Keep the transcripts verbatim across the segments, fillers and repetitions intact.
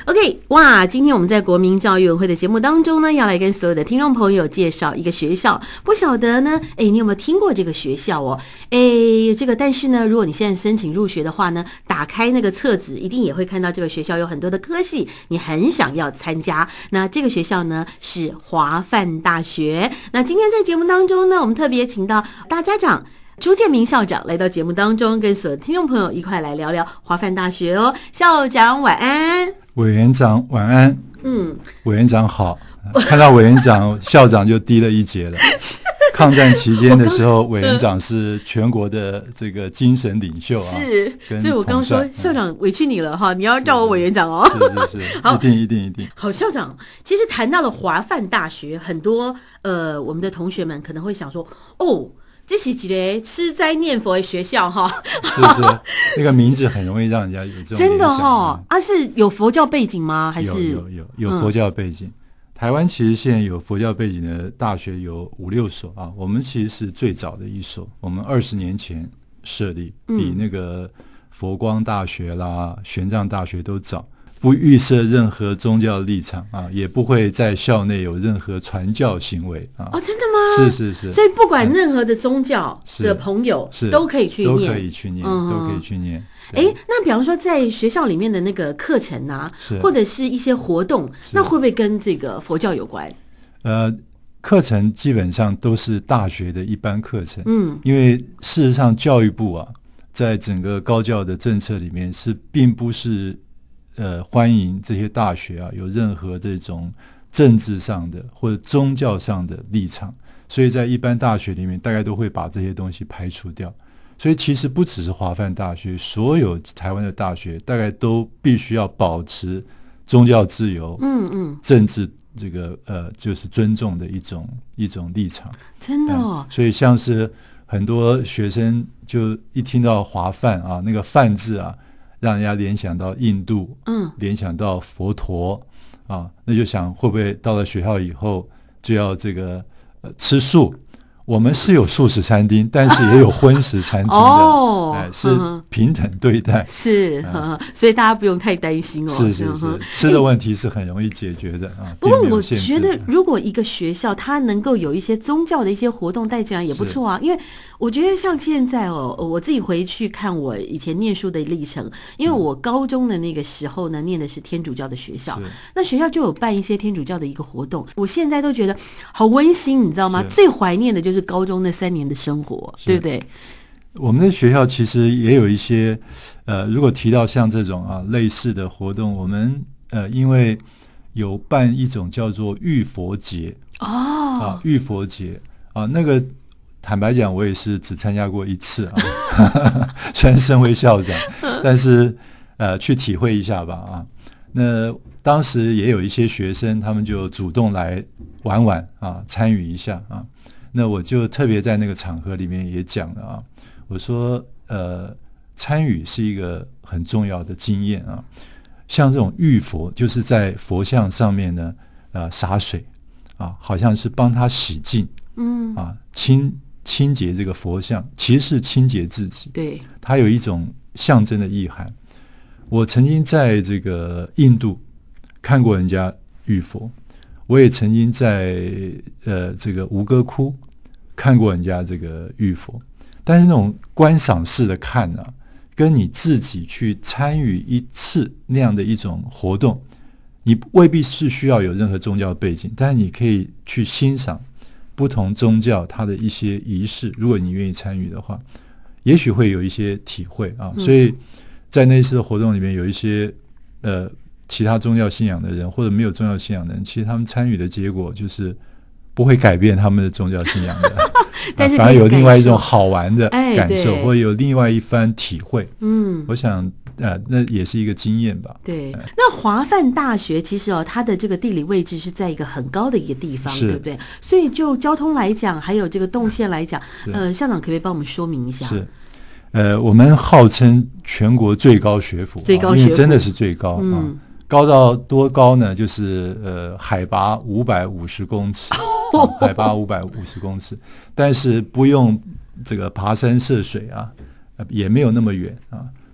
OK， 哇，今天我们在国民教育委员会的节目当中呢，要来跟所有的听众朋友介绍一个学校。不晓得呢，哎，你有没有听过这个学校哦？哎，这个但是呢，如果你现在申请入学的话呢，打开那个册子，一定也会看到这个学校有很多的科系，你很想要参加。那这个学校呢是华范大学。那今天在节目当中呢，我们特别请到大家长朱建明校长来到节目当中，跟所有的听众朋友一块来聊聊华范大学哦。校长晚安。 委员长晚安。 嗯， 委员长好。看到委员长，校长就低了一截了。抗战期间的时候，委员长是全国的这个精神领袖啊。 是，所以我刚刚说、嗯、校长委屈你了哈，你要叫我委员长哦。 是是是，一定一定一定。 好，校长，其实谈到了华范大学，很多呃我们的同学们可能会想说，哦。这是一个吃斋念佛的学校哈， 是是，那个名字很容易让人家有这种真的哦。啊，是有佛教背景吗？还是有有有有佛教背景？嗯、台湾其实现在有佛教背景的大学有五六所啊，我们其实是最早的一所，我们二十年前设立，比那个佛光大学啦、玄奘大学都早。不预设任何宗教立场啊，也不会在校内有任何传教行为啊。 哦，真的吗？ 是是是。 所以不管任何的宗教的朋友，是都可以去念， 都可以去念，嗯、都可以去念。 哎，那比方说在学校里面的那个课程啊，或者是一些活动，那会不会跟这个佛教有关？ 呃，课程基本上都是大学的一般课程。嗯，因为事实上教育部啊，在整个高教的政策里面是并不是。呃，欢迎这些大学啊，有任何这种政治上的或者宗教上的立场，所以在一般大学里面，大概都会把这些东西排除掉。所以其实不只是华范大学，所有台湾的大学大概都必须要保持宗教自由，嗯嗯，政治这个呃，就是尊重的一种一种立场。 真的哦， 嗯、所以像是很多学生就一听到华范啊，那个范字啊。让人家联想到印度，嗯，联想到佛陀啊，那就想会不会到了学校以后就要这个、呃、吃素？我们是有素食餐厅，但是也有荤食餐厅的，哦，哎，是平等对待， 是、嗯，所以大家不用太担心哦。 是是是，吃的问题是很容易解决的啊。 不过我觉得，如果一个学校它能够有一些宗教的一些活动带进来也不错啊，因为我觉得像现在哦，我自己回去看我以前念书的历程，因为我高中的那个时候呢，念的是天主教的学校，那学校就有办一些天主教的一个活动，我现在都觉得好温馨，你知道吗？最怀念的就是高中那三年的生活，对不对？ 我们的学校其实也有一些，呃，如果提到像这种啊类似的活动，我们呃因为有办一种叫做浴佛节哦，啊浴佛节啊，那个坦白讲，我也是只参加过一次啊，虽然身为校长，但是呃去体会一下吧啊。那当时也有一些学生，他们就主动来玩玩啊，参与一下啊。那我就特别在那个场合里面也讲了啊，我说呃，参与是一个很重要的经验啊。像这种浴佛，就是在佛像上面呢，呃，洒水啊，好像是帮他洗净，嗯啊，清清洁这个佛像，其实是清洁自己。 对， 它有一种象征的意涵。我曾经在这个印度看过人家浴佛。我也曾经在呃这个吴哥窟看过人家这个浴佛，但是那种观赏式的看啊，跟你自己去参与一次那样的一种活动，你未必是需要有任何宗教背景，但是你可以去欣赏不同宗教它的一些仪式，如果你愿意参与的话，也许会有一些体会啊。所以在那一次的活动里面，有一些呃。其他宗教信仰的人或者没有宗教信仰的人，其实他们参与的结果就是不会改变他们的宗教信仰的但是、啊、反而有另外一种好玩的感受、哎、或者有另外一番体会。嗯，我想呃，那也是一个经验吧。 对，那华范大学其实哦，它的这个地理位置是在一个很高的一个地方，对不对？所以就交通来讲，还有这个动线来讲，呃，校长可不可以帮我们说明一下？是。 呃，我们号称全国最高学府， 最高学府， 因为真的是最高、嗯、啊。高到多高呢？就是呃，海拔五百五十公尺、啊，海拔五百五十公尺，但是不用这个爬山涉水啊，也没有那么远啊。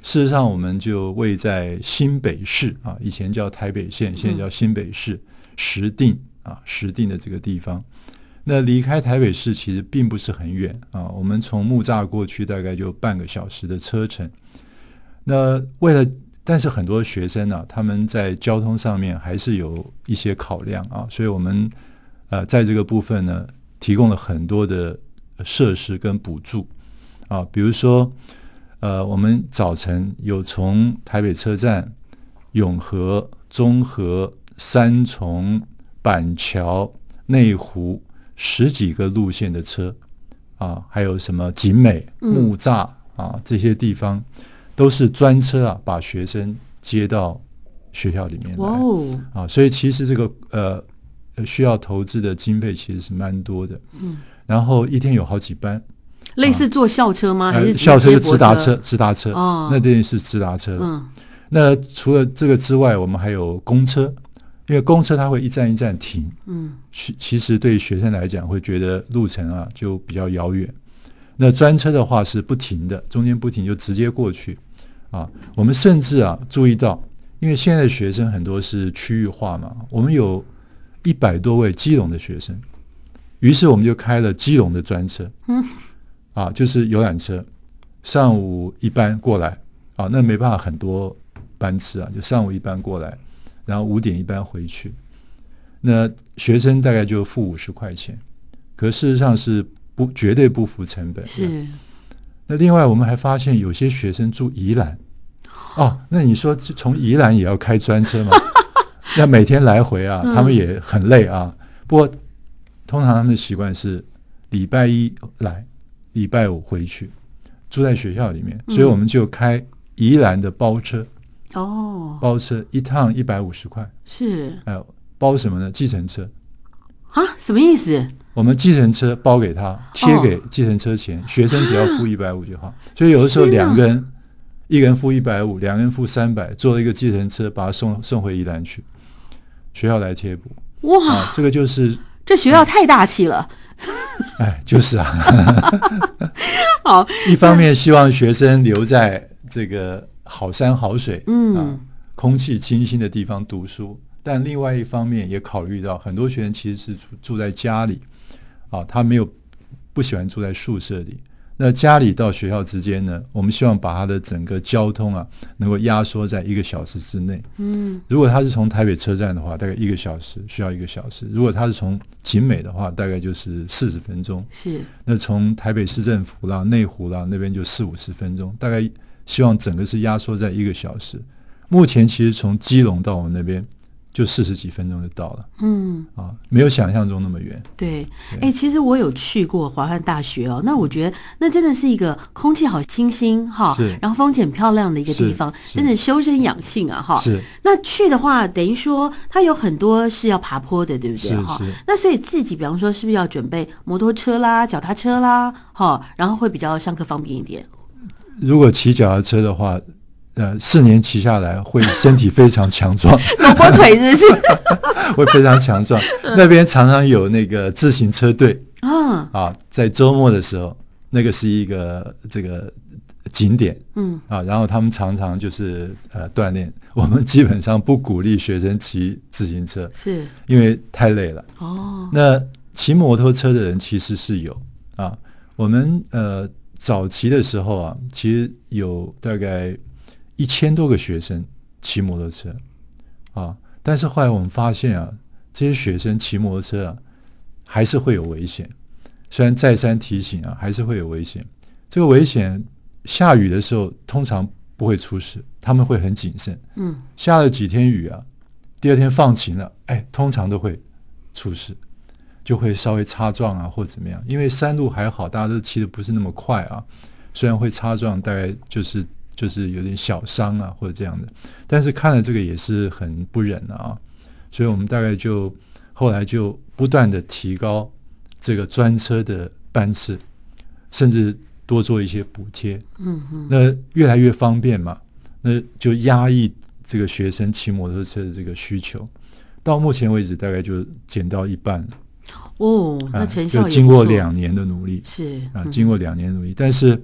事实上，我们就位在新北市啊，以前叫台北县，现在叫新北市石碇啊，石碇的这个地方。那离开台北市其实并不是很远啊，我们从木栅过去大概就半个小时的车程。那为了，但是很多学生呢、啊，他们在交通上面还是有一些考量啊，所以我们呃在这个部分呢，提供了很多的设施跟补助啊，比如说。呃，我们早晨有从台北车站、永和、中和、三重、板桥、内湖十几个路线的车啊，还有什么景美、木栅、嗯、啊这些地方，都是专车啊，把学生接到学校里面来、哦、啊，所以其实这个呃需要投资的经费其实是蛮多的，嗯，然后一天有好几班。 类似坐校车吗？ 啊、 还是校车是直达车？直达车哦， 那边是直达车。 嗯， 那除了这个之外，我们还有公车，因为公车它会一站一站停。嗯，其实对学生来讲会觉得路程啊就比较遥远。那专车的话是不停的，中间不停就直接过去。啊，我们甚至啊注意到，因为现在的学生很多是区域化嘛，我们有一百多位基隆的学生，于是我们就开了基隆的专车。嗯。啊，就是游览车，上午一班过来，啊，那没办法很多班次啊，就上午一班过来，然后五点一班回去。那学生大概就付五十块钱，可事实上是不绝对不符成本。 是。 那另外我们还发现有些学生住宜兰，哦，那你说从宜兰也要开专车吗？那每天来回啊，他们也很累啊。嗯、不过通常他们的习惯是礼拜一来。礼拜五回去，住在学校里面，所以我们就开宜兰的包车。 哦， 包车一趟一百五十块， 是， 还有包什么呢？计程车啊？什么意思？ 我们计程车包给他，贴给计程车钱，哦、学生只要付一百五就好。所以有的时候两个人，一个人付一百五，两个人付三百，坐了一个计程车把他送送回宜兰去，学校来贴补。 哇、 啊，这个就是这学校太大气了。 哎，就是啊。 好， 一方面希望学生留在这个好山好水、嗯啊、空气清新的地方读书，但另外一方面也考虑到很多学生其实是住住在家里啊，他没有不喜欢住在宿舍里。那家里到学校之间呢，我们希望把他的整个交通啊能够压缩在一个小时之内。嗯，如果他是从台北车站的话，大概一个小时，需要一个小时；如果他是从景美的话，大概就是四十分钟。 是， 那从台北市政府啦、内湖啦那边就四五十分钟，大概希望整个是压缩在一个小时。目前其实从基隆到我们那边就四十几分钟就到了，嗯啊，没有想象中那么远。 对，哎、欸，其实我有去过华汉大学哦，那我觉得那真的是一个空气好清新哈，然后风景漂亮的一个地方，真的修身养性啊哈。 是， 那去的话，等于说它有很多是要爬坡的，对不对哈？那所以自己比方说是不是要准备摩托车啦、脚踏车啦，哈，然后会比较上课方便一点。 如果骑脚踏车的话。呃，四年骑下来会身体非常强壮， 萝卜腿是不是？ 会非常强壮。那边常常有那个自行车队啊，啊，在周末的时候，那个是一个这个景点，嗯啊，然后他们常常就是呃锻炼。我们基本上不鼓励学生骑自行车， 是因为太累了。哦，那骑摩托车的人其实是有啊，我们呃早期的时候啊，其实有大概一千多个学生骑摩托车啊，但是后来我们发现啊，这些学生骑摩托车啊，还是会有危险。虽然再三提醒啊，还是会有危险。这个危险，下雨的时候通常不会出事，他们会很谨慎。嗯，下了几天雨啊，第二天放晴了，哎，通常都会出事，就会稍微擦撞啊，或怎么样。因为山路还好，大家都骑得不是那么快啊，虽然会擦撞，大概就是。就是有点小伤啊，或者这样的，但是看了这个也是很不忍啊，所以我们大概就后来就不断的提高这个专车的班次，甚至多做一些补贴，嗯嗯，那越来越方便嘛，那就压抑这个学生骑摩托车的这个需求，到目前为止大概就减到一半了。 哦，那成效也不错， 就经过两年的努力， 是啊，经过两年努力，但是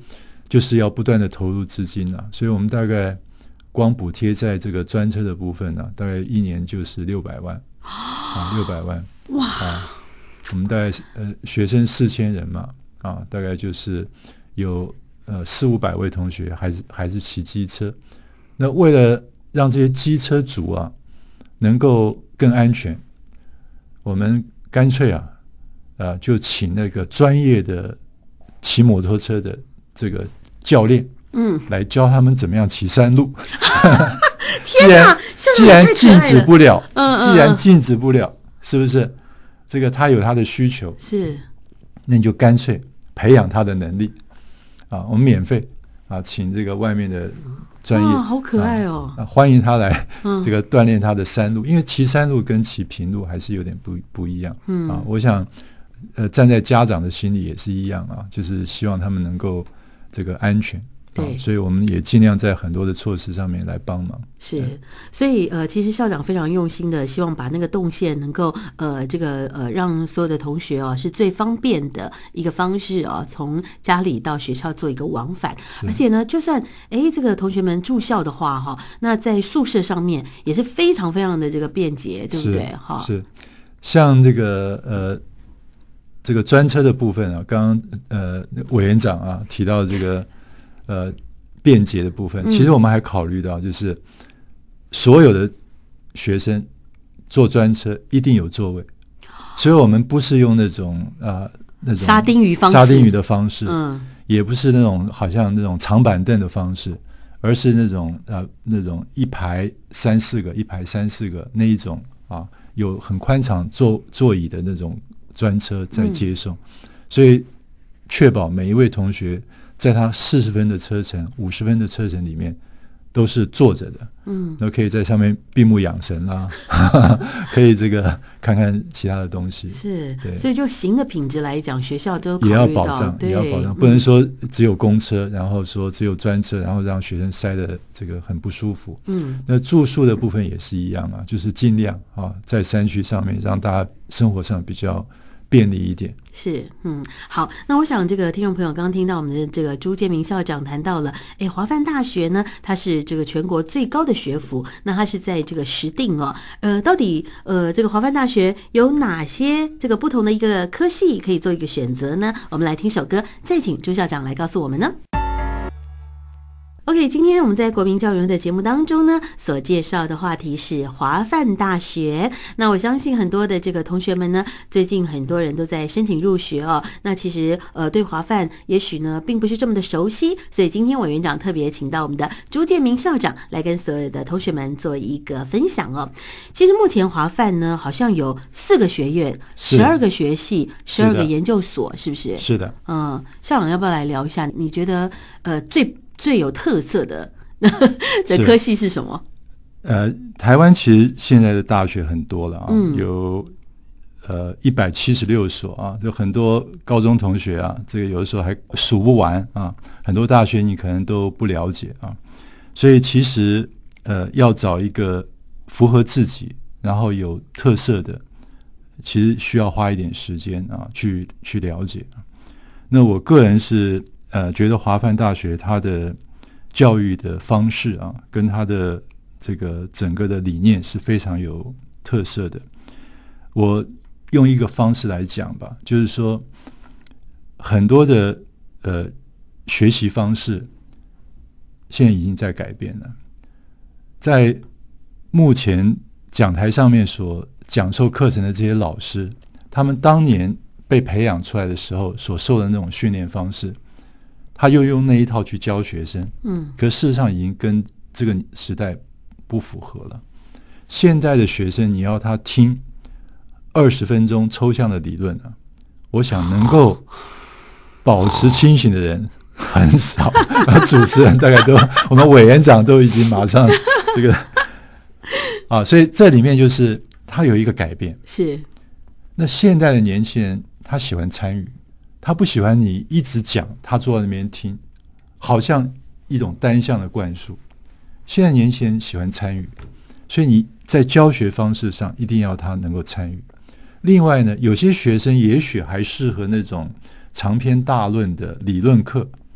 就是要不断的投入资金啊，所以我们大概光补贴在这个专车的部分呢、啊，大概一年就是六百万啊，六百万哇！ 啊，我们大概呃学生四千人嘛啊，大概就是有呃四五百位同学还是还是骑机车。那为了让这些机车族啊能够更安全，我们干脆啊呃就请那个专业的骑摩托车的这个教练。嗯，来教他们怎么样骑山路。 天哪， 既然禁止不了， 嗯嗯嗯既然禁止不了，是不是？这个他有他的需求， 是， 那你就干脆培养他的能力啊，我们免费啊，请这个外面的专业， 好可爱哦， 啊、欢迎他来这个锻炼他的山路，嗯、因为骑山路跟骑平路还是有点不不一样。嗯啊，我想，呃，站在家长的心里也是一样啊，就是希望他们能够这个安全。对、哦，所以我们也尽量在很多的措施上面来帮忙。 是，所以呃，其实校长非常用心的，希望把那个动线能够呃，这个呃，让所有的同学哦是最方便的一个方式哦，从家里到学校做一个往返。而且呢，就算哎这个同学们住校的话哈、哦，那在宿舍上面也是非常非常的这个便捷，对不对？哈， 是，像这个呃。这个专车的部分啊，刚刚呃委员长啊提到这个呃便捷的部分，其实我们还考虑到，就是所有的学生坐专车一定有座位，所以我们不是用那种啊、呃、那种沙丁鱼方式， 沙丁鱼的方式， 嗯， 也不是那种好像那种长板凳的方式，而是那种啊、呃、那种一排三四个，一排三四个那一种啊，有很宽敞座座椅的那种。专车在接送、嗯，所以确保每一位同学在他四十分的车程、五十分的车程里面都是坐着的，嗯，那可以在上面闭目养神啦，可以这个看看其他的东西， 是，对，所以就行的品质来讲，学校都考虑也到要保障， 也要保障，不能说只有公车，然后说只有专车，然后让学生塞的这个很不舒服，嗯，那住宿的部分也是一样啊，就是尽量啊在山区上面让大家生活上比较便利一点。 是，嗯，好，那我想这个听众朋友刚刚听到我们的这个朱建明校长谈到了，哎，华梵大学呢，它是这个全国最高的学府，那它是在这个石碇哦，呃，到底呃这个华梵大学有哪些这个不同的一个科系可以做一个选择呢？我们来听首歌，再请朱校长来告诉我们呢。OK， 今天我们在国民教育园的节目当中呢，所介绍的话题是华梵大学。那我相信很多的这个同学们呢，最近很多人都在申请入学哦。那其实呃，对华梵也许呢，并不是这么的熟悉，所以今天委员长特别请到我们的朱建明校长来跟所有的同学们做一个分享哦。其实目前华梵呢，好像有四个学院、十二个学系、十二个研究所，是不是？ 是的。 嗯，校长要不要来聊一下？你觉得呃最最有特色的的科系是什么？ 呃，台湾其实现在的大学很多了啊，嗯、有呃一百七十六所啊，就很多高中同学啊，这个有的时候还数不完啊，很多大学你可能都不了解啊，所以其实呃要找一个符合自己，然后有特色的，其实需要花一点时间啊，去去了解。那我个人是。呃，觉得华梵大学它的教育的方式啊，跟它的这个整个的理念是非常有特色的。我用一个方式来讲吧，就是说很多的呃学习方式现在已经在改变了。在目前讲台上面所讲授课程的这些老师，他们当年被培养出来的时候所受的那种训练方式。他又用那一套去教学生，嗯，可事实上已经跟这个时代不符合了。现在的学生，你要他听二十分钟抽象的理论啊，我想能够保持清醒的人很少。主持人大概都，我们委员长都已经马上这个啊，所以这里面就是他有一个改变。 是， 那现在的年轻人他喜欢参与。他不喜欢你一直讲，他坐在那边听，好像一种单向的灌输。现在年轻人喜欢参与，所以你在教学方式上一定要他能够参与。另外呢，有些学生也许还适合那种长篇大论的理论课，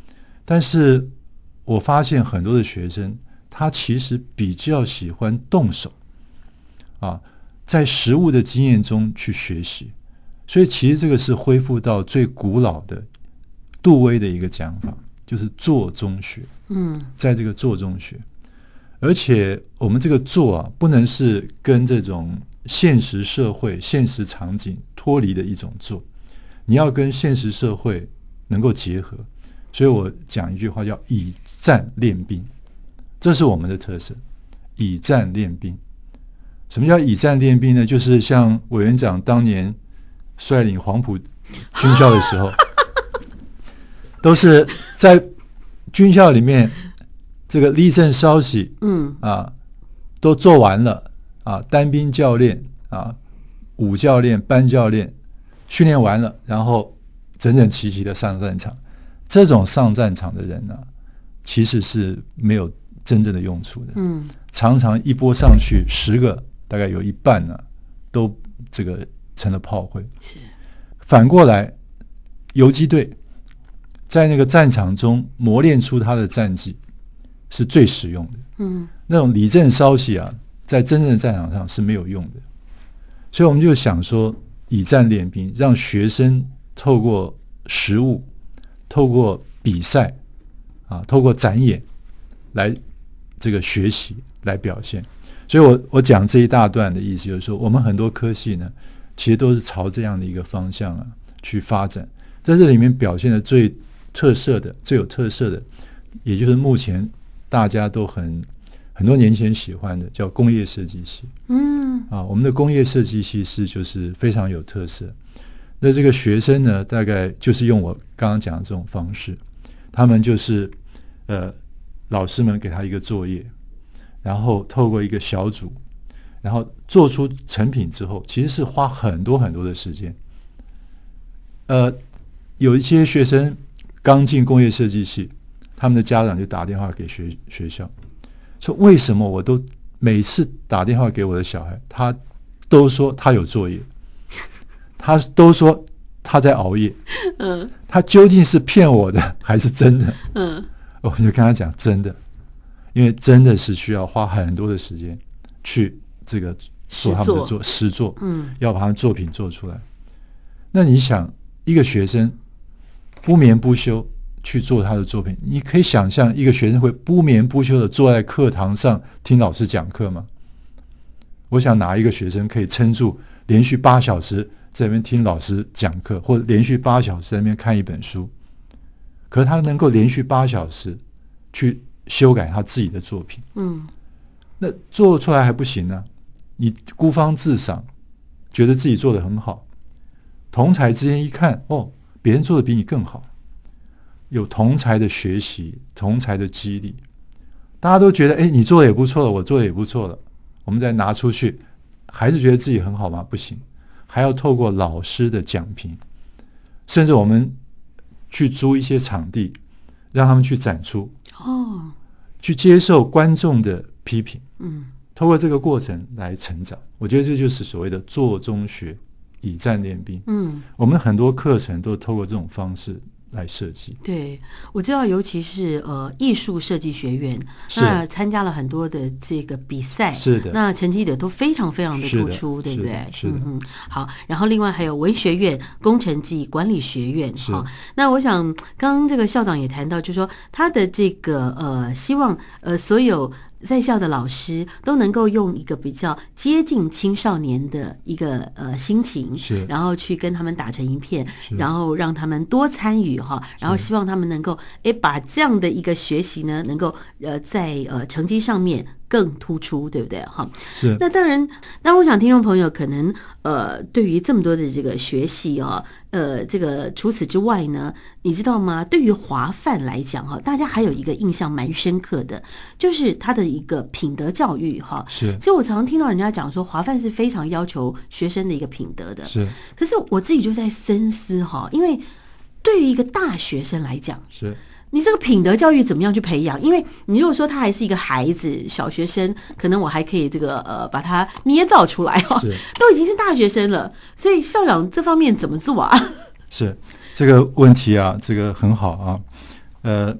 但是我发现很多的学生他其实比较喜欢动手啊，在实务的经验中去学习，所以其实这个是恢复到最古老的杜威的一个讲法，就是做中学。 嗯， 在这个做中学，而且我们这个做啊，不能是跟这种现实社会、现实场景脱离的一种做，你要跟现实社会能够结合。所以我讲一句话叫以战练兵，这是我们的特色，以战练兵。什么叫以战练兵呢？就是像委员长当年率领黄埔军校的时候都是在军校里面这个立正稍息， 嗯啊，都做完了啊，单兵教练啊，武教练、班教练训练完了，然后整整齐齐的上战场。这种上战场的人呢、啊，其实是没有真正的用处的。 嗯， 常常一波上去，十个大概有一半呢、啊，都这个成了炮灰。 是。 反过来，游击队在那个战场中磨练出他的战绩，是最实用的。 嗯， 那种理正稍息啊，在真正的战场上是没有用的。所以我们就想说，以战练兵，让学生透过实务，透过比赛啊，透过展演来这个学习来表现。所以我我讲这一大段的意思就是说，我们很多科系呢，其实都是朝这样的一个方向啊去发展。在这里面表现的最特色的、最有特色的，也就是目前大家都很很多年轻人喜欢的，叫工业设计系。 嗯， 啊，我们的工业设计系是就是非常有特色。那这个学生呢，大概就是用我刚刚讲的这种方式，他们就是呃，老师们给他一个作业，然后透过一个小组，然后做出成品之后，其实是花很多很多的时间。呃，有一些学生刚进工业设计系，他们的家长就打电话给学学校，说为什么我都每次打电话给我的小孩，他都说他有作业，他都说他在熬夜， 嗯， 他究竟是骗我的还是真的？ 嗯， 我就跟他讲真的，因为真的是需要花很多的时间去这个做他们的做实作， 嗯， 要把他们作品做出来。那你想，一个学生不眠不休去做他的作品，你可以想象一个学生会不眠不休的坐在课堂上听老师讲课吗？我想哪一个学生可以撑住连续八小时在那边听老师讲课，或者连续八小时在那边看一本书？可是他能够连续八小时去修改他自己的作品， 嗯， 那做出来还不行呢、啊？你孤芳自赏，觉得自己做得很好，同才之间一看，哦，别人做的比你更好，有同才的学习，同才的激励，大家都觉得，哎，你做的也不错了，我做的也不错了，我们再拿出去，还是觉得自己很好吗？不行，还要透过老师的讲评，甚至我们去租一些场地，让他们去展出， 哦， 去接受观众的批评， 嗯， 透过这个过程来成长。我觉得这就是所谓的做中学，以战练兵。 嗯， 我们很多课程都透过这种方式来设计。 对，我知道，尤其是呃艺术设计学院，那参加了很多的这个比赛， 是的， 那成绩的都非常非常的突出，对不对？ 是的， 嗯嗯。好，然后另外还有文学院、工程暨管理学院，好，那我想刚刚这个校长也谈到，就是说他的这个呃希望呃所有在校的老师都能够用一个比较接近青少年的一个呃心情， 是， 然后去跟他们打成一片，然后让他们多参与哈，然后希望他们能够诶把这样的一个学习呢，能够呃在呃成绩上面更突出，对不对？哈， 是。 那当然，那我想听众朋友可能呃对于这么多的这个学习哦，呃这个除此之外呢，你知道吗？对于华范来讲哈，大家还有一个印象蛮深刻的，就是他的一个品德教育哈。 是。 其实我常常听到人家讲说，华范是非常要求学生的一个品德的。 是。 可是我自己就在深思哈，因为对于一个大学生来讲， 是。 你这个品德教育怎么样去培养？因为你如果说他还是一个孩子、小学生，可能我还可以这个呃把他捏造出来哦，都已经是大学生了，所以校长这方面怎么做啊？ 是这个问题啊，这个很好啊。呃，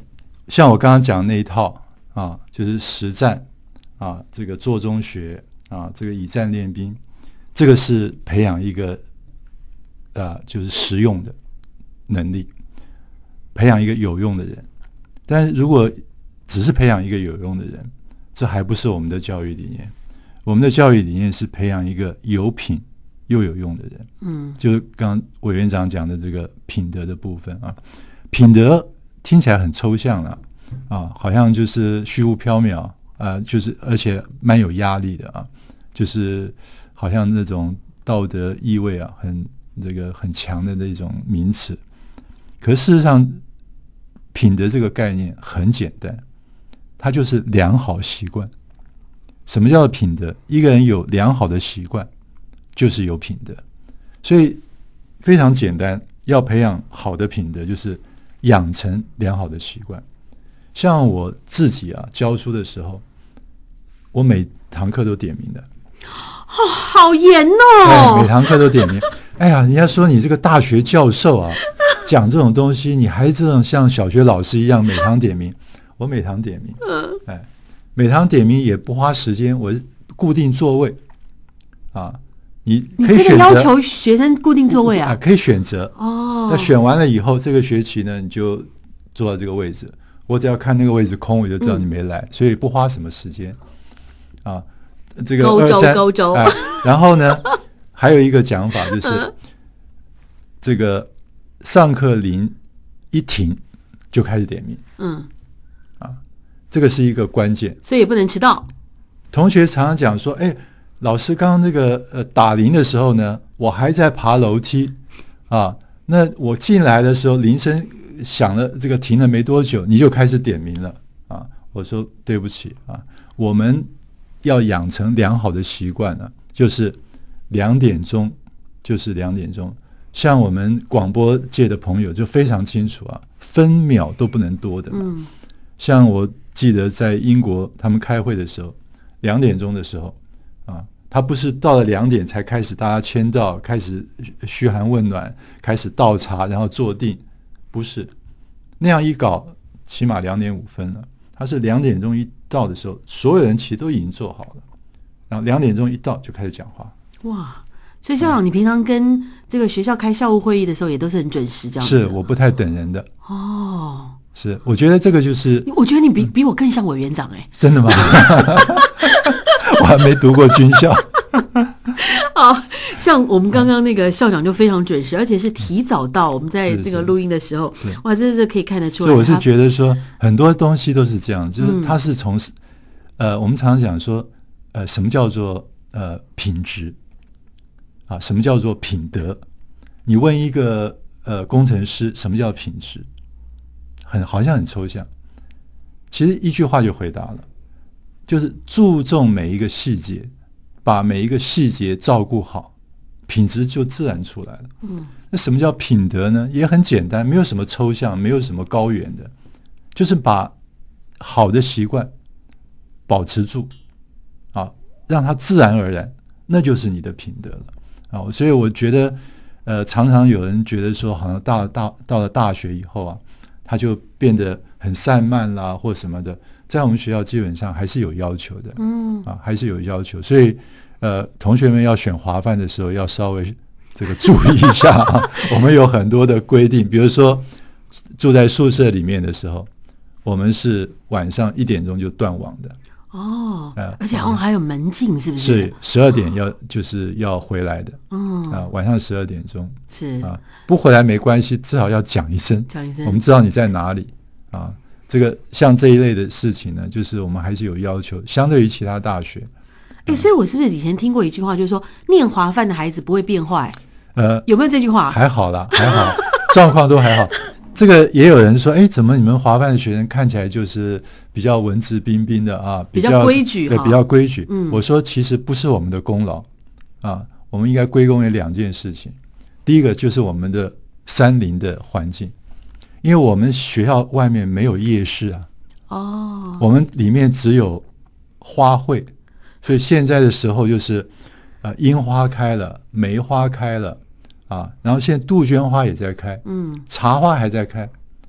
像我刚刚讲那一套啊，就是实战啊，这个做中学啊，这个以战练兵，这个是培养一个啊，就是实用的能力，培养一个有用的人。但是如果只是培养一个有用的人，这还不是我们的教育理念。我们的教育理念是培养一个有品又有用的人。嗯，就是刚刚委员长讲的这个品德的部分啊，品德听起来很抽象了啊，好像就是虚无缥缈啊，就是而且蛮有压力的啊，就是好像那种道德意味啊，很这个很强的那种名词。可是事实上，品德这个概念很简单，它就是良好习惯。什么叫品德？一个人有良好的习惯，就是有品德。所以非常简单，要培养好的品德，就是养成良好的习惯。像我自己啊，教书的时候，我每堂课都点名的。 哦，好严哦！ 对，每堂课都点名。哎呀，人家说你这个大学教授啊，讲这种东西，你还这种像小学老师一样每堂点名。我每堂点名，哎，每堂点名也不花时间，我固定座位啊。你可以选择， 你真的要求学生固定座位啊？ 啊，可以选择哦。 那选完了以后，这个学期呢，你就坐到这个位置。我只要看那个位置空，我就知道你没来，嗯、所以不花什么时间啊。这个勾周勾周、 哎，然后呢，还有一个讲法就是，嗯、这个上课铃一停就开始点名。嗯。这个是一个关键， 所以也不能迟到。 同学常常讲说：“哎，老师刚刚那个呃打铃的时候呢，我还在爬楼梯啊。那我进来的时候，铃声响了，这个停了没多久，你就开始点名了啊。”我说：“对不起啊，我们要养成良好的习惯呢，就是两点钟，就是两点钟。像我们广播界的朋友就非常清楚啊，分秒都不能多的嘛。嗯、像我。”记得在英国他们开会的时候，两点钟的时候啊，他不是到了两点才开始大家签到，开始嘘寒问暖，开始倒茶，然后坐定，不是那样一搞，起码两点五分了。他是两点钟一到的时候，所有人其实都已经做好了，然后两点钟一到就开始讲话。 哇！所以校长，你平常跟这个学校开校务会议的时候，也都是很准时这样子？ 是，我不太等人的。 哦。 是，我觉得这个就是， 我觉得你比比我更像委员长哎、欸， 真的吗？我还没读过军校。 好，像我们刚刚那个校长就非常准时，而且是提早到。我们在那个录音的时候，是是哇，这是可以看得出来。 所以我是觉得说，很多东西都是这样，就是它是从、嗯、呃，我们常常讲说，呃，什么叫做呃品质啊？什么叫做品德？你问一个呃工程师，什么叫品质？很好像很抽象，其实一句话就回答了，就是注重每一个细节，把每一个细节照顾好，品质就自然出来了。嗯，那什么叫品德呢？也很简单，没有什么抽象，没有什么高远的，就是把好的习惯保持住啊，让它自然而然，那就是你的品德了啊。所以我觉得，呃，常常有人觉得说，好像到大到了大学以后啊。他就变得很散漫啦，或什么的，在我们学校基本上还是有要求的，嗯啊，还是有要求，所以呃，同学们要选华范的时候，要稍微这个注意一下、啊。我们有很多的规定，比如说住在宿舍里面的时候，我们是晚上一点钟就断网的。 哦，呃、而且好像还有门禁，是不是？ 是十二点要、哦、就是要回来的，嗯啊，晚上十二点钟是啊，不回来没关系，至少要讲一声， 讲一声， 我们知道你在哪里啊。这个像这一类的事情呢，就是我们还是有要求，相对于其他大学。 哎、欸，所以我是不是以前听过一句话，就是说念华范的孩子不会变坏？呃，有没有这句话？ 还好啦，还好，状况都还好。这个也有人说，哎，怎么你们华范的学生看起来就是比较文质彬彬的啊， 比较规矩， 对，比较规矩。嗯，我说其实不是我们的功劳啊，我们应该归功于两件事情。第一个就是我们的山林的环境，因为我们学校外面没有夜市啊，哦，我们里面只有花卉，所以现在的时候就是呃樱花开了，梅花开了。啊，然后现在杜鹃花也在开，嗯，茶花还在开。我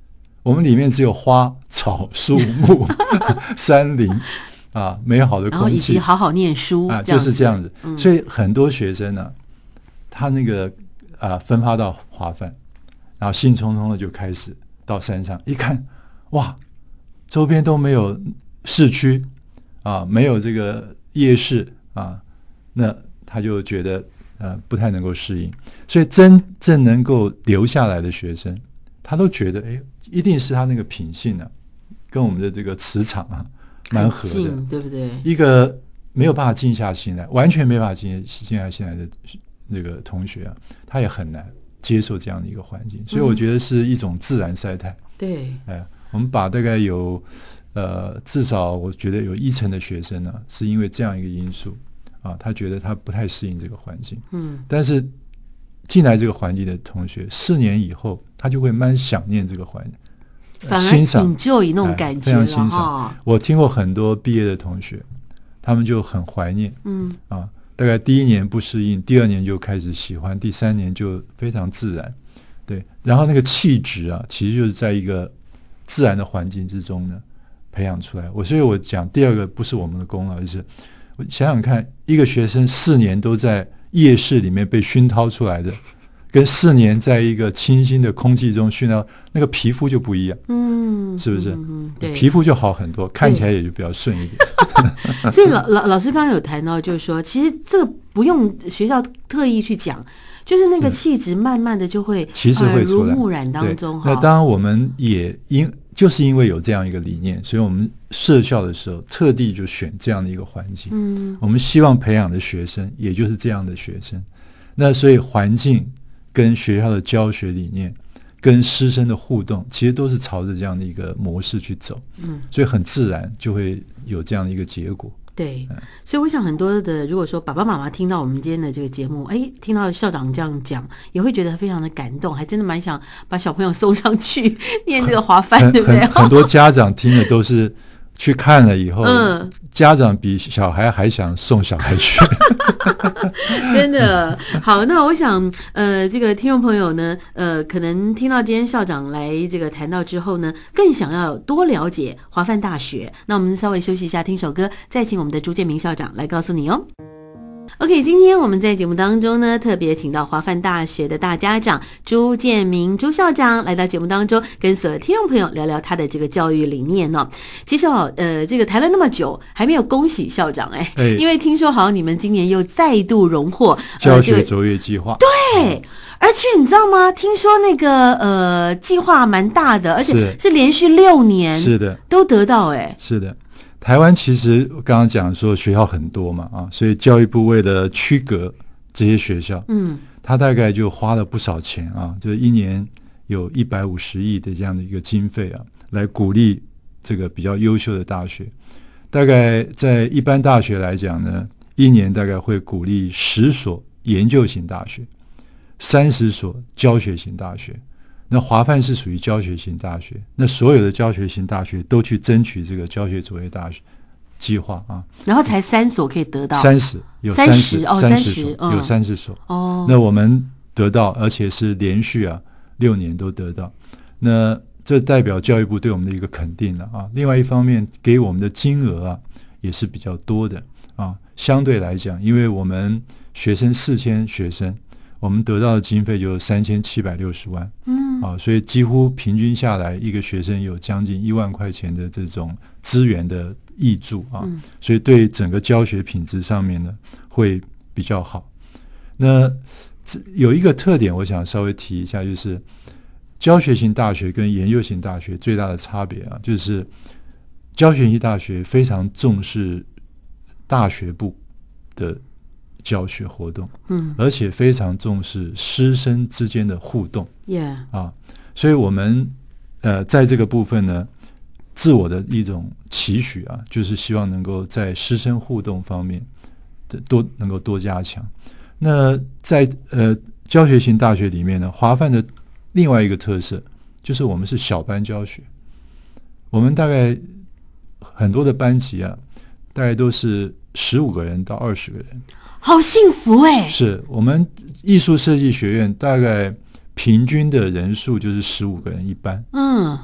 我们里面只有花草树木山林啊，美好的空气， 然后以及好好念书啊，就是这样子。 嗯、 所以很多学生呢、啊，他那个啊分发到华范，然后兴冲冲的就开始到山上一看，哇，周边都没有市区啊，没有这个夜市啊，那他就觉得呃不太能够适应。所以真正能够留下来的学生，他都觉得哎，一定是他那个品性啊，跟我们的这个磁场啊蛮合的， 对不对？ 一个没有办法静下心来，完全没办法静静下心来的那个同学啊，他也很难接受这样的一个环境。所以我觉得是一种自然筛汰。 嗯、对， 哎，我们把大概有呃至少我觉得有一成的学生呢、啊，是因为这样一个因素啊，他觉得他不太适应这个环境。嗯，但是进来这个环境的同学，四年以后，他就会蛮想念这个环境， 反而enjoy那种感觉了、 哎、非常欣赏、哦。我听过很多毕业的同学，他们就很怀念，嗯啊，大概第一年不适应，第二年就开始喜欢，第三年就非常自然，对。然后那个气质啊，其实就是在一个自然的环境之中呢培养出来。我所以我讲第二个不是我们的功劳，就是我想想看，一个学生四年都在夜市里面被熏陶出来的，跟四年在一个清新的空气中熏陶，那个皮肤就不一样，嗯，是不是？嗯、对，皮肤就好很多，看起来也就比较顺一点。 所以老老老师刚刚有谈到，就是说，其实这个不用学校特意去讲，就是那个气质慢慢的就会其实会出来， 耳濡目染当中。 那当然，我们也因就是因为有这样一个理念，所以我们设校的时候特地就选这样的一个环境。嗯，我们希望培养的学生也就是这样的学生。那所以环境跟学校的教学理念跟师生的互动其实都是朝着这样的一个模式去走，嗯，所以很自然就会有这样的一个结果。 对，所以我想很多的如果说爸爸妈妈听到我们今天的这个节目，哎，听到校长这样讲，也会觉得非常的感动，还真的蛮想把小朋友送上去念这个华范，对不对？ 很多家长听的都是去看了以后，嗯，家长比小孩还想送小孩去。 真的好，那我想呃这个听众朋友呢呃可能听到今天校长来这个谈到之后呢，更想要多了解华范大学。那我们稍微休息一下，听首歌，再请我们的朱建明校长来告诉你哦。OK， 今天我们在节目当中呢，特别请到华范大学的大家长朱建明朱校长来到节目当中，跟所有听众朋友聊聊他的这个教育理念哦。其实哦，呃，这个谈了那么久，还没有恭喜校长哎，哎因为听说好像你们今年又再度荣获、呃、 教学卓越计划， 对。而且你知道吗？听说那个呃计划蛮大的，而且是连续六年， 是的， 都得到哎， 是的。台湾其实刚刚讲说学校很多嘛啊，所以教育部为了区隔这些学校，嗯，他大概就花了不少钱啊，就是一年有一百五十亿的这样的一个经费啊，来鼓励这个比较优秀的大学。大概在一般大学来讲呢，一年大概会鼓励十所研究型大学，三十所教学型大学。那华范是属于教学型大学，那所有的教学型大学都去争取这个教学卓越大学计划啊， 然后才三所可以得到， 三十有三十哦， 三十所、嗯、有三十所哦。那我们得到，而且是连续啊六年都得到，那这代表教育部对我们的一个肯定了啊。另外一方面，给我们的金额啊也是比较多的啊，相对来讲，因为我们学生四千学生。我们得到的经费就三千七百六十万，嗯，啊，所以几乎平均下来，一个学生有将近一万块钱的这种资源的挹注啊，嗯、所以对整个教学品质上面呢会比较好。那有一个特点，我想稍微提一下，就是教学型大学跟研究型大学最大的差别啊，就是教学型大学非常重视大学部的教学活动，嗯，而且非常重视师生之间的互动， yeah. 啊，所以我们呃在这个部分呢，自我的一种期许啊，就是希望能够在师生互动方面的多能够多加强。那在呃教学型大学里面呢，华范的另外一个特色就是我们是小班教学，我们大概很多的班级啊，大概都是十五个人到二十个人。 好幸福哎、欸！ 是我们艺术设计学院大概平均的人数就是十五个人一班，嗯，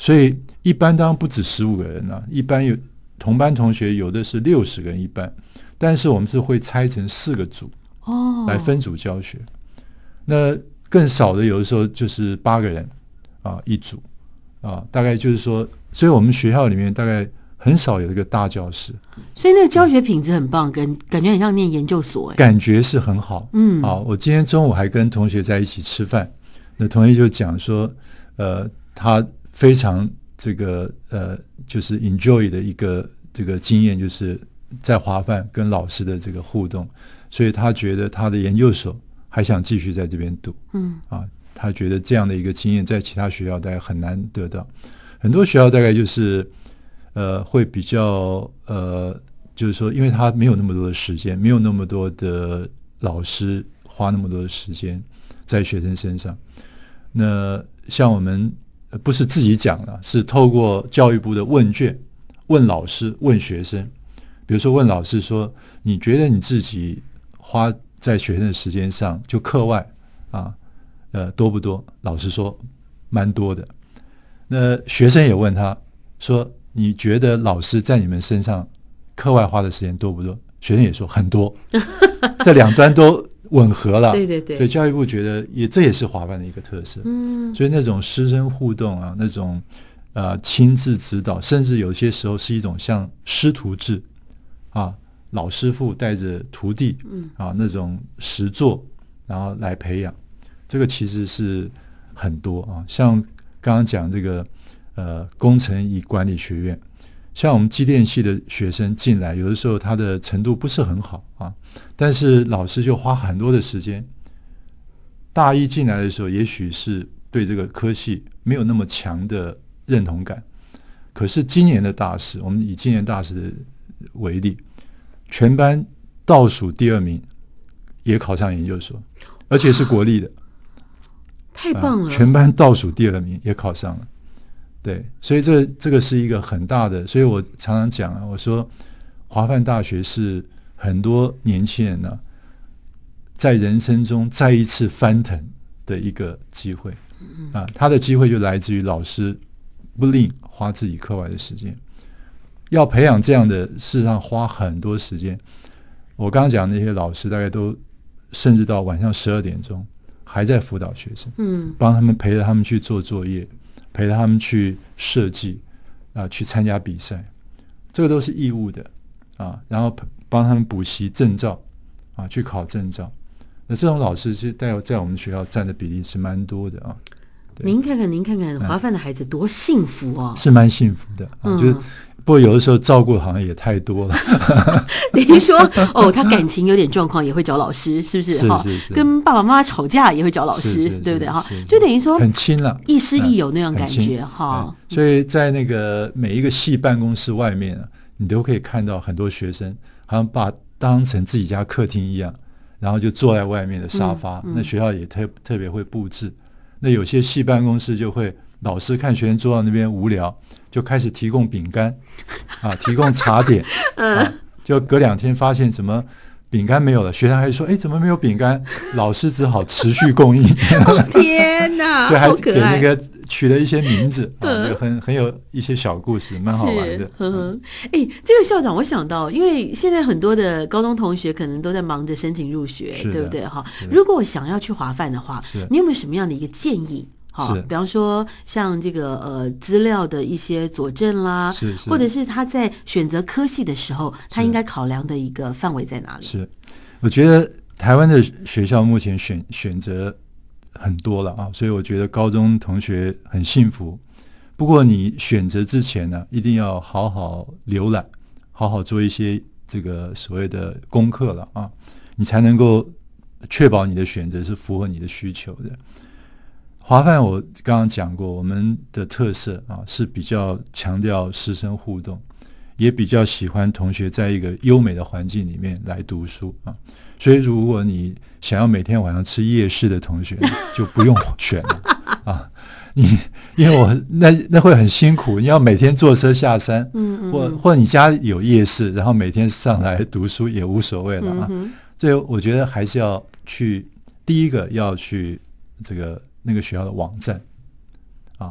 所以一班当然不止十五个人啊，一班有同班同学有的是六十个人一班，但是我们是会拆成四个组哦， 来分组教学。那更少的有的时候就是八个人啊一组啊，大概就是说，所以我们学校里面大概很少有一个大教室， 所以那个教学品质很棒，跟感觉很像念研究所，哎， 感觉是很好。 嗯， 好，我今天中午还跟同学在一起吃饭，那同学就讲说，呃，他非常这个呃，就是 enjoy 的一个这个经验，就是在华范跟老师的这个互动，所以他觉得他的研究所还想继续在这边读， 嗯， 啊，他觉得这样的一个经验在其他学校大概很难得到，很多学校大概就是呃会比较呃，就是说，因为他没有那么多的时间，没有那么多的老师花那么多的时间在学生身上，那像我们不是自己讲了，是透过教育部的问卷问老师问学生，比如说问老师说，你觉得你自己花在学生的时间上，就课外啊，呃多不多？老师说蛮多的。那学生也问他说，你觉得老师在你们身上课外花的时间多不多？学生也说很多，这两端都吻合了。 对对对， 所以教育部觉得也这也是华范的一个特色。 嗯， 所以那种师生互动啊，那种呃亲自指导，甚至有些时候是一种像师徒制啊，老师傅带着徒弟， 嗯啊那种实作，然后来培养，这个其实是很多啊。像刚刚讲这个呃工程与管理学院。像我们机电系的学生进来，有的时候他的程度不是很好啊，但是老师就花很多的时间。大一进来的时候，也许是对这个科系没有那么强的认同感，可是今年的大事，我们以今年大事的为例，全班倒数第二名也考上研究所，而且是国立的， 太棒了！ 啊、全班倒数第二名也考上了。对，所以这这个是一个很大的，所以我常常讲啊，我说华范大学是很多年轻人呢、啊，在人生中再一次翻腾的一个机会啊，他的机会就来自于老师不吝花自己课外的时间，要培养这样的，事实上花很多时间。我刚刚讲那些老师，大概都甚至到晚上十二点钟还在辅导学生， 嗯， 帮他们陪着他们去做作业。陪着他们去设计啊，去参加比赛，这个都是义务的啊。然后帮他们补习证照啊，去考证照。那这种老师是在在我们学校占的比例是蛮多的啊。 您看看，您看看华范的孩子多幸福哦， 是蛮幸福的啊。嗯、就是不过有的时候照顾好像也太多了。 您说哦，他感情有点状况也会找老师，是不是？ 是是是。 跟爸爸妈妈吵架也会找老师， 是是是对不对？哈，就等于说很亲了， 亦师亦友那种感觉哈。 所以在那个每一个系办公室外面啊，你都可以看到很多学生，好像把当成自己家客厅一样，然后就坐在外面的沙发。嗯嗯、那学校也特特别会布置。那有些系办公室就会，老师看学生坐到那边无聊，就开始提供饼干，啊，提供茶点，啊，就隔两天发现怎么饼干没有了，学生还说，哎，怎么没有饼干？老师只好持续供应。 哦、天哪， 就还给那个取了一些名字，啊，就很很有一些小故事，蛮好玩的。 嗯，哎，这个校长，我想到，因为现在很多的高中同学可能都在忙着申请入学，对不对？哈，如果我想要去华范的话，你有没有什么样的一个建议？好，比方说像这个呃资料的一些佐证啦， 是是， 或者是他在选择科系的时候，他应该考量的一个范围在哪里？ 是，我觉得台湾的学校目前选选择很多了啊，所以我觉得高中同学很幸福。不过你选择之前呢，一定要好好浏览，好好做一些这个所谓的功课了啊，你才能够确保你的选择是符合你的需求的。华范我刚刚讲过，我们的特色啊是比较强调师生互动，也比较喜欢同学在一个优美的环境里面来读书啊。所以如果你想要每天晚上吃夜市的同学，就不用选了啊。你因为我那那会很辛苦，你要每天坐车下山，嗯嗯，或或者你家有夜市，然后每天上来读书也无所谓了啊。所以我觉得还是要去，第一个要去这个。那个学校的网站啊，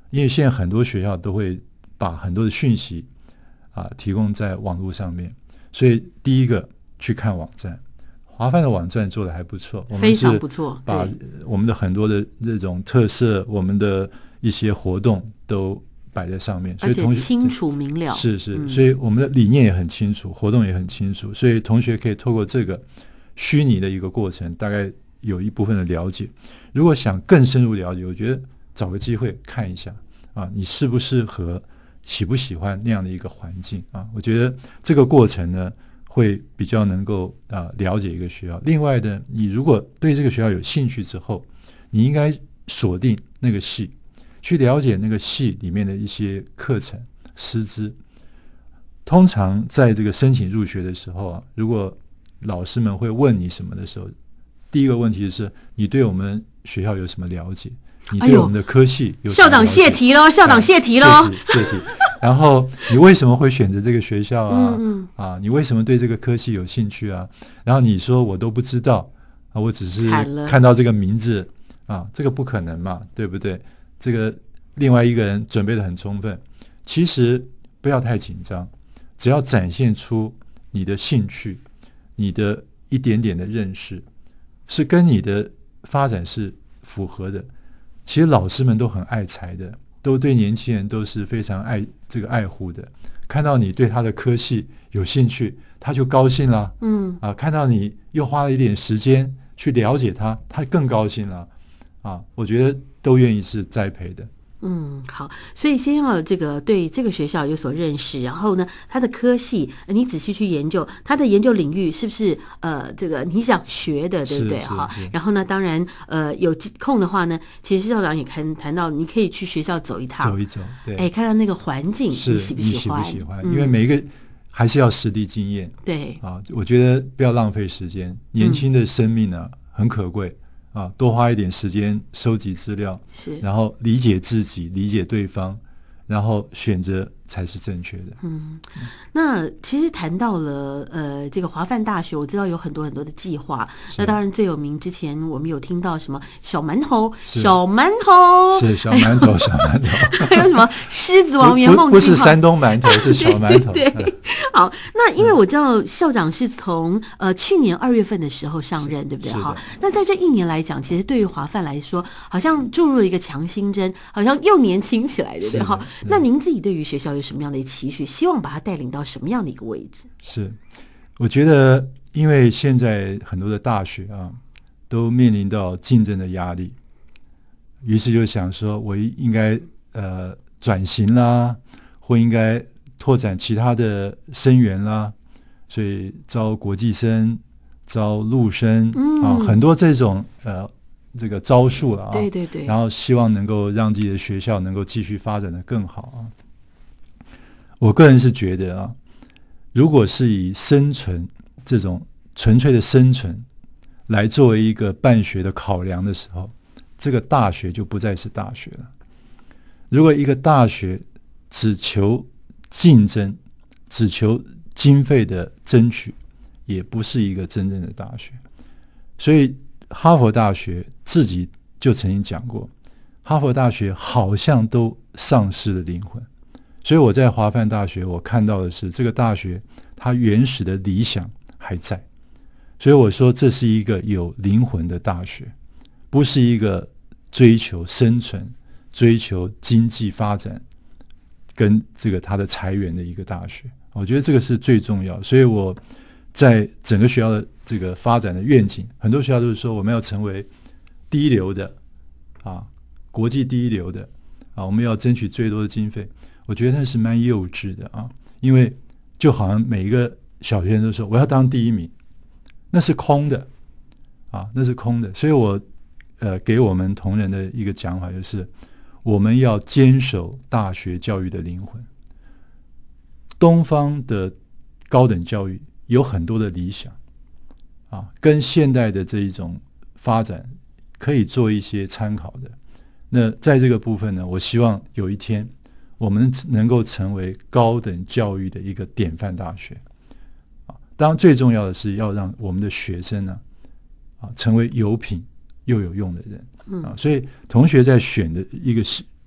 因为现在很多学校都会把很多的讯息啊提供在网络上面，所以第一个去看网站，华梵的网站做的还不错， 非常不错， 把我们的很多的这种特色，我们的一些活动都摆在上面， 而且清楚明了， 是是、嗯，所以我们的理念也很清楚，活动也很清楚，所以同学可以透过这个虚拟的一个过程，大概有一部分的了解。如果想更深入了解，我觉得找个机会看一下啊，你适不适合，喜不喜欢那样的一个环境啊？我觉得这个过程呢，会比较能够啊了解一个学校。另外呢，你如果对这个学校有兴趣之后，你应该锁定那个系。去了解那个系里面的一些课程师资。通常在这个申请入学的时候啊，如果老师们会问你什么的时候，第一个问题是你对我们学校有什么了解，你对我们的科系有什么了解、哎、校长谢题咯校长谢题咯、 哎、谢题, 谢题然后你为什么会选择这个学校啊？ 嗯嗯啊，你为什么对这个科系有兴趣啊？然后你说我都不知道啊，我只是看到这个名字啊，这个不可能嘛，对不对？这个另外一个人准备得很充分，其实不要太紧张，只要展现出你的兴趣，你的一点点的认识是跟你的发展是符合的。其实老师们都很爱才的，都对年轻人都是非常爱这个爱护的，看到你对他的科系有兴趣，他就高兴了。 嗯啊，看到你又花了一点时间去了解他，他更高兴了。啊，我觉得都愿意是栽培的。 嗯，好，所以先要这个对这个学校有所认识，然后呢，它的科系你仔细去研究，它的研究领域是不是呃这个你想学的，对不对？哈，然后呢，当然呃有空的话呢，其实校长也谈谈到，你可以去学校走一趟， 走一走，对， 哎，看看那个环境， 是你喜不喜欢？ 你喜不喜欢？嗯、因为每一个还是要实地经验， 对啊，我觉得不要浪费时间，年轻的生命呢、啊嗯、很可贵。啊，多花一点时间收集资料， 是， 然后理解自己，理解对方，然后选择才是正确的。 嗯，那其实谈到了呃这个华梵大学，我知道有很多很多的计划。那当然最有名，之前我们有听到什么小馒头、小馒头， 是小馒头、小馒头， 还有什么狮子王圆梦计划， 不是山东馒头，是小馒头。 对, 对, 对，好，那因为我知道校长是从呃去年二月份的时候上任，对不对？哈，那在这一年来讲，其实对于华梵来说，好像注入了一个强心针，好像又年轻起来，对不对？哈，那您自己对于学校有什么样的期许？希望把它带领到什么样的一个位置？ 是，我觉得因为现在很多的大学啊，都面临到竞争的压力，于是就想说，我应该呃转型啦，或应该拓展其他的生源啦，所以招国际生、招陆生、嗯、啊，很多这种呃这个招数了啊， 对对对， 然后希望能够让自己的学校能够继续发展得更好啊。我个人是觉得啊，如果是以生存这种纯粹的生存来作为一个办学的考量的时候，这个大学就不再是大学了。如果一个大学只求竞争，只求经费的争取，也不是一个真正的大学。所以哈佛大学自己就曾经讲过，哈佛大学好像都丧失了灵魂。所以我在华梵大学，我看到的是这个大学它原始的理想还在。所以我说这是一个有灵魂的大学，不是一个追求生存、追求经济发展跟这个它的财源的一个大学。我觉得这个是最重要。所以我在整个学校的这个发展的愿景，很多学校都是说我们要成为第一流的啊，国际第一流的啊，我们要争取最多的经费。我觉得那是蛮幼稚的啊，因为就好像每一个小学生都说我要当第一名，那是空的啊，那是空的。所以我呃给我们同仁的一个讲法就是，我们要坚守大学教育的灵魂。东方的高等教育有很多的理想啊，跟现代的这一种发展可以做一些参考的。那在这个部分呢，我希望有一天我们能够成为高等教育的一个典范大学啊。当然最重要的是要让我们的学生呢啊成为有品又有用的人啊。所以同学在选的一个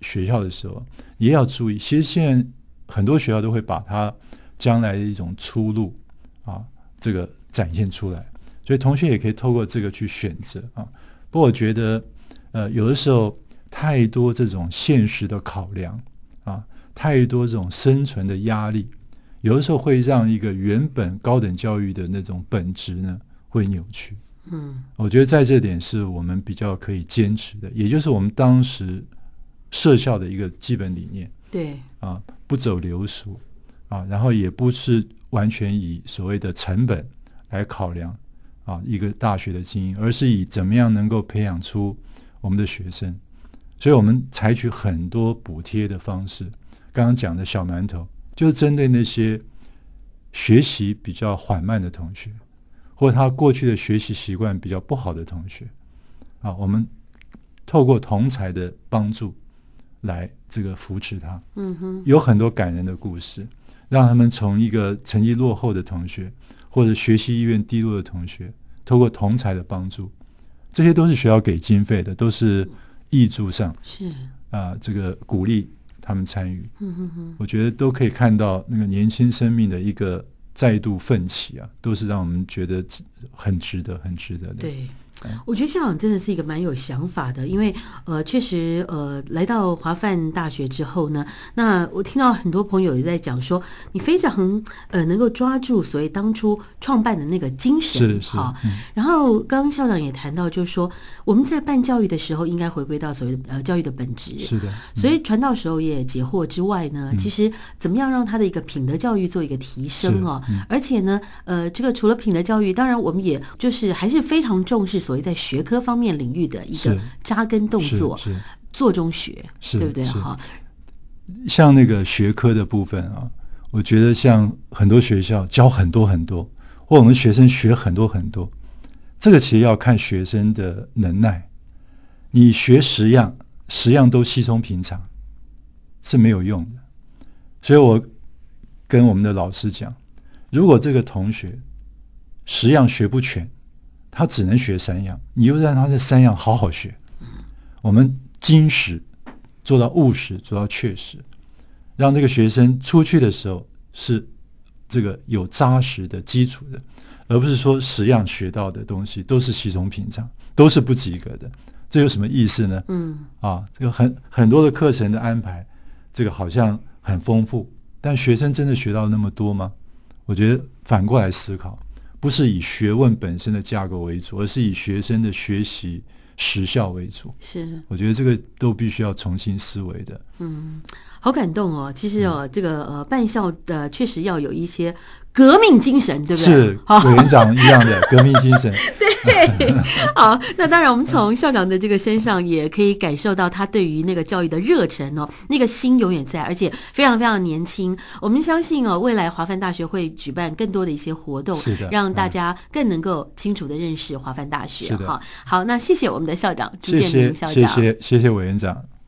学校的时候，也要注意。其实现在很多学校都会把它将来的一种出路啊，这个展现出来，所以同学也可以透过这个去选择啊。不过我觉得，呃，有的时候太多这种现实的考量啊，太多这种生存的压力，有的时候会让一个原本高等教育的那种本质呢，会扭曲。 嗯， 我觉得在这点是我们比较可以坚持的，也就是我们当时设校的一个基本理念。 对啊，不走流俗啊，然后也不是完全以所谓的成本来考量啊一个大学的经营，而是以怎么样能够培养出我们的学生。所以我们采取很多补贴的方式，刚刚讲的小馒头就是针对那些学习比较缓慢的同学，或者他过去的学习习惯比较不好的同学啊，我们透过同侪的帮助来这个扶持他。 嗯哼， 有很多感人的故事，让他们从一个成绩落后的同学，或者学习意愿低落的同学，透过同侪的帮助，这些都是学校给经费的，都是挹注上是啊、这个鼓励他们参与。 嗯哼哼， 我觉得都可以看到那个年轻生命的一个再度奋起啊，都是让我们觉得很值得、很值得的。 对。我觉得校长真的是一个蛮有想法的，因为呃，确实呃，来到华范大学之后呢，那我听到很多朋友也在讲说，你非常呃能够抓住所谓当初创办的那个精神， 是是。 好、 嗯、 然后刚刚校长也谈到，就是说我们在办教育的时候，应该回归到所谓的呃教育的本质。 是的。 嗯、所以传道授业解惑之外呢，嗯、其实怎么样让他的一个品德教育做一个提升哦，嗯、而且呢，呃，这个除了品德教育，当然我们也就是还是非常重视所谓在学科方面领域的一个扎根动作，做中学，对不对？哈， 像那个学科的部分啊，我觉得像很多学校教很多很多，或我们学生学很多很多，这个其实要看学生的能耐。你学十样，十样都稀松平常是没有用的。所以我跟我们的老师讲，如果这个同学十样学不全，他只能学三样，你又让他这三样好好学。我们精实做到务实，做到确实，让这个学生出去的时候是这个有扎实的基础的，而不是说十样学到的东西都是稀松平常，都是不及格的。这有什么意思呢？嗯，啊，这个很很多的课程的安排，这个好像很丰富，但学生真的学到那么多吗？我觉得反过来思考，不是以学问本身的架构为主，而是以学生的学习实效为主。 是， 我觉得这个都必须要重新思维的。 嗯，好感动哦。其实哦，嗯、这个呃办校的确实要有一些革命精神，对不对？ 是委员长一样的革命精神。 对，好，那当然我们从校长的这个身上也可以感受到他对于那个教育的热忱哦，那个心永远在，而且非常非常年轻。我们相信哦，未来华梵大学会举办更多的一些活动， 是的， 让大家更能够清楚的认识华梵大学。 是的， 好，好，那谢谢我们的校长朱建民校长， 谢谢谢谢谢谢委员长。